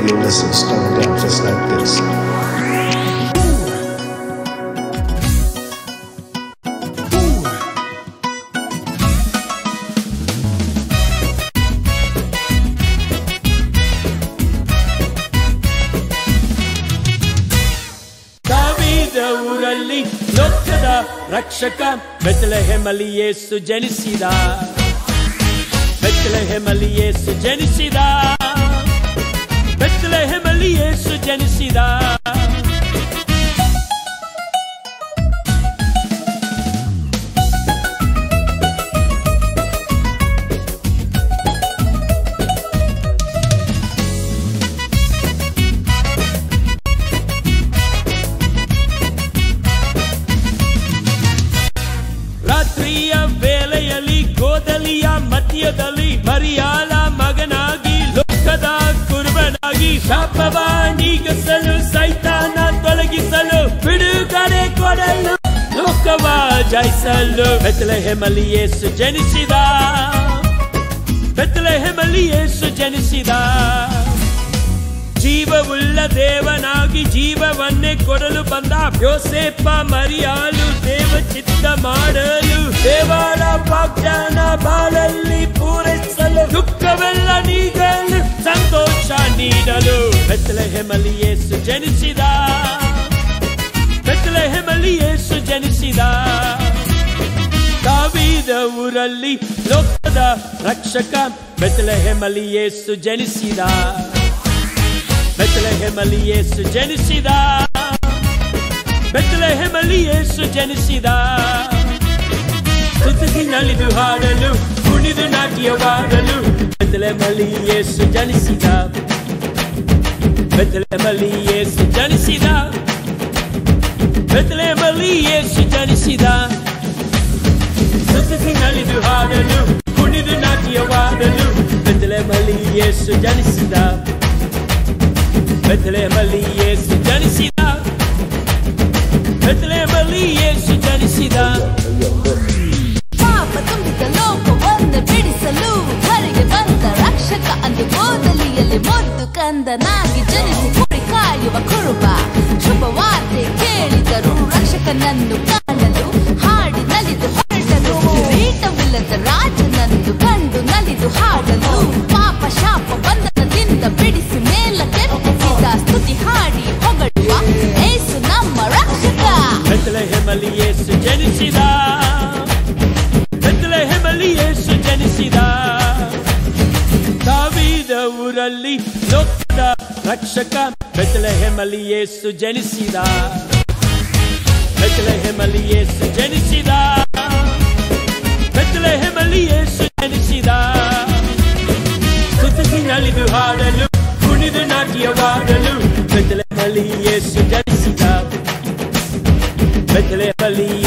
you listen, it's going down just like this. ಊರಲ್ಲಿ ಲೋಕದ ರಕ್ಷಕ ಬೆತ್ಲೆಹೇಮಲ್ಲಿ ಯೇಸು ಜನಿಸಿದ. ಬೆತ್ಲೆಹೇಮಲ್ಲಿ ಯೇಸು ಜನಿಸಿದ. ಬೆತ್ಲೆಹೇಮಲ್ಲಿ ಯೇಸು ಜನಿಸಿದ. ರಾತ್ರಿಯ ವೇಳೆಯಲ್ಲಿ ಗೋದಲಿಯ ಮಧ್ಯದಲ್ಲಿ ಮರಿಯಾಳ ಮಗನಾಗಿ ಲೋಕದ ಕುರುಬನಾಗಿ ಶಾಪವ ನೀಗಿಸಲು ಸೈತಾನ ತೊಲಗಿಸಲು ಬಿಡುಗಡೆ ಕೊಡಲು ಲೋಕವ ಜಯಿಸಲು ಬೆತ್ಲೆಹೇಮಲ್ಲಿ ಯೇಸು ಜನಿಸಿದ. ಬೆತ್ಲೆಹೇಮಲ್ಲಿ ಯೇಸು ಜನಿಸಿದ. ಜೀವವುಳ್ಳ ದೇವನಾಗಿ ಜೀವವನ್ನೇ ಕೊಡಲು ಬಂದ ಯೋಸೇಪ ಮರಿಯಾಳು ದೇವ ಚಿತ್ತ ಮಾಡಲು ದೇವರ ವಾಗ್ದಾನ ಬಾಳಲ್ಲಿ ಪೂರೈಸಲು ದುಃಖವೆಲ್ಲ ನೀಗಲು ಸಂತೋಷ ನೀಡಲು ಬೆತ್ಲೆಹೇಮಲ್ಲಿ ಯೇಸು ಜನಿಸಿದ. ಬೆತ್ಲೆಹೇಮಲ್ಲಿ ಯೇಸು ಜನಿಸಿದ. ದಾವೀದ ಊರಲ್ಲಿ ಲೋಕದ ರಕ್ಷಕ ಬೆತ್ಲೆಹೇಮಲ್ಲಿ ಯೇಸು ಜನಿಸಿದ. ಬೆತ್ಲೆಹೇಮಲ್ಲಿ ಯೇಸು ಜನಿಸಿದ. ಬೆತ್ಲೆಹೇಮಲ್ಲಿ ಯೇಸು ಜನಿಸಿದ. ಸ್ತುತಿಸಿ ನಲಿದು ಹಾಡಲು ಕುಣಿದು ನಾಟ್ಯವಾಡಲು ಬೆತ್ಲೆಹೇಮಲ್ಲಿ ಯೇಸು ಜನಿಸಿದ. ಬೆತ್ಲೆಹೇಮಲ್ಲಿ ಯೇಸು ಜನಿಸಿದ. ಬೆತ್ಲೆಹೇಮಲ್ಲಿ ಯೇಸು ಜನಿಸಿದ. ಸ್ತುತಿಸಿ ನಲಿದು ಹಾಡಲು ಕುಣಿದು ನಾಟ್ಯವಾಡಲು ಬೆತ್ಲೆಹೇಮಲ್ಲಿ ಯೇಸು ಜನಿಸಿದ. ಬೆತ್ಲೆಹೇಮಲ್ಲಿ ಯೇಸು ಜನಿಸಿದ. ಬೆತ್ಲೆಹೇಮಲ್ಲಿ ಯೇಸು ಜನಿಸಿದ. ಪಾಪ ತುಂಬಿದ ಲೋಕವನ್ನು ಬಿಡಿಸಲು ಹೊರಗೆ ಬಂದ ರಕ್ಷಕ ಅಂದು ಗೋದಲಿಯಲ್ಲಿ ಮೊದ್ದು ಕಂದನಾಗಿ ಜನಿಸಿ ಕುರಿ ಕಾಯುವ ಕುರುಬ ಶುಭವಾರ್ತೆ ಕೇಳಿದರು ರಕ್ಷಕನನ್ನು ಕಾಣಲು ಹಾಡಿ ನಲಿದು ಹೊರಟರು ಕಿರೀಟವಿಲ್ಲದ ರಾಜನನ್ನು ಕಂಡು ನಲಿದು ಹಾಡಲು ಪಾಪ ಶಾಪ ಬಂಧನದಿಂದ ಬಿಡಿಸಿ ಮೇಲಕ್ಕೆತ್ತಿಸಿದ ಸ್ತುತಿ ಹಾಡಿ ಹೊಗಳುವ ಯೇಸು ನಮ್ಮ ರಕ್ಷಕ. ಬೆತ್ಲೆಹೇಮಲ್ಲಿ ಯೇಸು ಜನಿಸಿದ. ಬೆತ್ಲೆಹೇಮಲ್ಲಿ ಯೇಸು ಜನಿಸಿದ. ದಾವೀದ ಊರಲ್ಲಿ ಲೋಕದ ರಕ್ಷಕ ಬೆತ್ಲೆಹೇಮಲ್ಲಿ ಯೇಸು ಜನಿಸಿದ. ಬೆತ್ಲೆಹೇಮಲ್ಲಿ ಯೇಸು ಜನಿಸಿದ. ಬೆತ್ಲೆಹೇಮಲ್ಲಿ ಯೇಸು ಜನಿಸಿದ. ಸ್ತುತಿಸಿ ನಲಿದು ಹಾಡಲು ಕುಣಿದು ನಾಟ್ಯವಾಡಲು ಬೆತ್ಲೆಹೇಮಲ್ಲಿ ಯೇಸು ಜನಿಸಿದ. ಬೆತ್ಲೆಹೇಮಲ್ಲಿ